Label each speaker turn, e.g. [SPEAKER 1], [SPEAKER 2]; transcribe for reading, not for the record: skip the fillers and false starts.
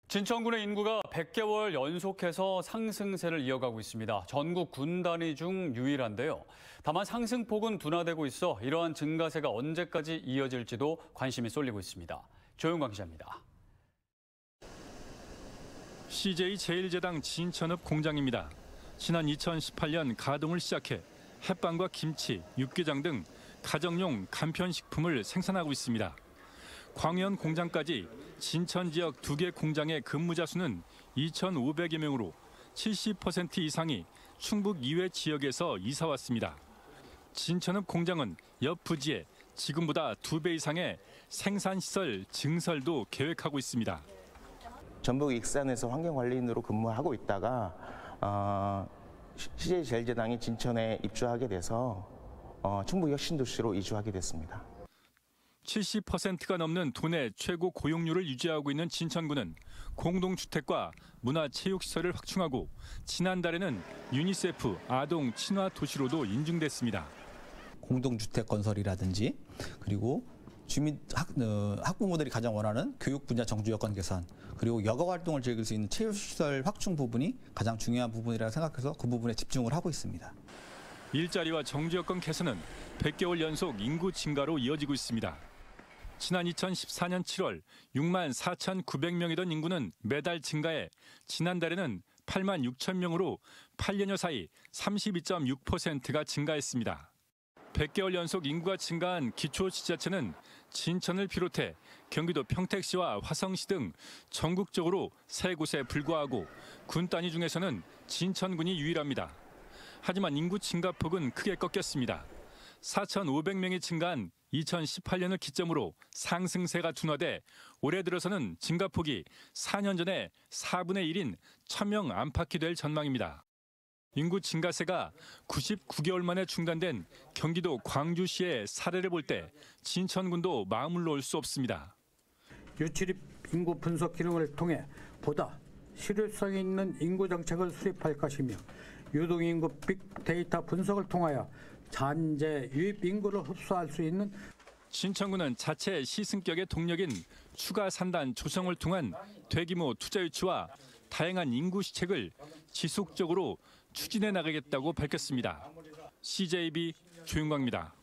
[SPEAKER 1] 진천군의 인구가 100개월 연속해서 상승세를 이어가고 있습니다. 전국 군 단위 중 유일한데요. 다만 상승폭은 둔화되고 있어 이러한 증가세가 언제까지 이어질지도 관심이 쏠리고 있습니다. 조용광 기자입니다.
[SPEAKER 2] CJ제일제당 진천읍 공장입니다. 지난 2018년 가동을 시작해 햇반과 김치, 육개장 등 가정용 간편식품을 생산하고 있습니다. 광연 공장까지 진천 지역 2개 공장의 근무자 수는 2,500여 명으로 70% 이상이 충북 이외 지역에서 이사 왔습니다. 진천읍 공장은 옆 부지에 지금보다 2배 이상의 생산시설 증설도 계획하고 있습니다.
[SPEAKER 3] 전북 익산에서 환경관리인으로 근무하고 있다가 CJ제일제당이 진천에 입주하게 돼서 충북 혁신도시로 이주하게 됐습니다.
[SPEAKER 2] 70%가 넘는 도내 최고 고용률을 유지하고 있는 진천구는 공동주택과 문화체육시설을 확충하고 지난달에는 유니세프 아동 친화 도시로도 인증됐습니다.
[SPEAKER 4] 공동주택 건설이라든지 그리고 학부모들이 가장 원하는 교육 분야 정주 여건 개선 그리고 여가 활동을 즐길 수 있는 체육시설 확충 부분이 가장 중요한 부분이라고 생각해서 그 부분에 집중을 하고 있습니다.
[SPEAKER 2] 일자리와 정주 여건 개선은 100개월 연속 인구 증가로 이어지고 있습니다. 지난 2014년 7월 6만 4,900명이던 인구는 매달 증가해 지난달에는 8만 6천 명으로 8년여 사이 32.6%가 증가했습니다. 100개월 연속 인구가 증가한 기초지자체는 진천을 비롯해 경기도 평택시와 화성시 등 전국적으로 3곳에 불과하고 군 단위 중에서는 진천군이 유일합니다. 하지만 인구 증가폭은 크게 꺾였습니다. 4,500명이 증가한 2018년을 기점으로 상승세가 둔화돼 올해 들어서는 증가폭이 4년 전에 4분의 1인 1,000명 안팎이 될 전망입니다. 인구 증가세가 99개월 만에 중단된 경기도 광주시의 사례를 볼 때 진천군도 마음을 놓을 수 없습니다.
[SPEAKER 5] 유출입 인구 분석 기능을 통해 보다 실효성 있는 인구 정책을 수립할 것이며 유동인구 빅데이터 분석을 통하여 잔재 유입 인구를 흡수할 수 있는
[SPEAKER 2] 진천군은 자체 시승격의 동력인 추가 산단 조성을 통한 대규모 투자 유치와 다양한 인구 시책을 지속적으로 추진해 나가겠다고 밝혔습니다. CJB 조윤광입니다.